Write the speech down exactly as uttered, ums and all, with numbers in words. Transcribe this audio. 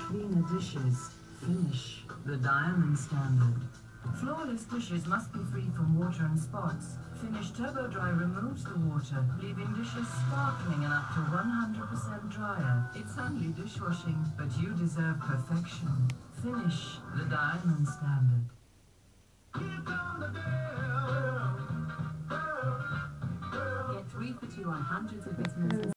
cleaner dishes. Finish, the diamond standard. Flawless dishes must be free from water and spots. Finish Turbo Dry removes the water, leaving dishes sparkling and up to one hundred percent drier. It's only dishwashing, but you deserve perfection. Finish, the diamond standard. Get three for two on hundreds of vitamins.